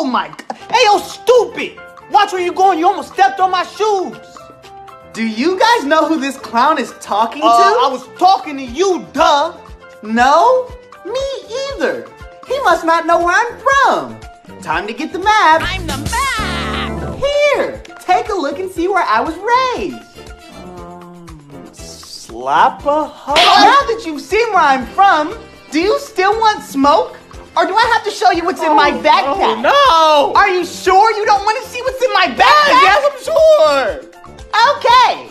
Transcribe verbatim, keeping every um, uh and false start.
Oh my God. Hey, yo, stupid. Watch where you going. You almost stepped on my shoes. Do you guys know who this clown is talking Uh, to? I was talking to you, duh. No, me either. He must not know where I'm from. Time to get the map. I'm the map! Here, take a look and see where I was raised. Um, slap a hoe? Now that you've seen where I'm from, do you still want smoke? Or do I have to show you what's in my backpack? Oh, no. Are you sure you don't want to see what's in my backpack? Yes, I'm sure. Okay,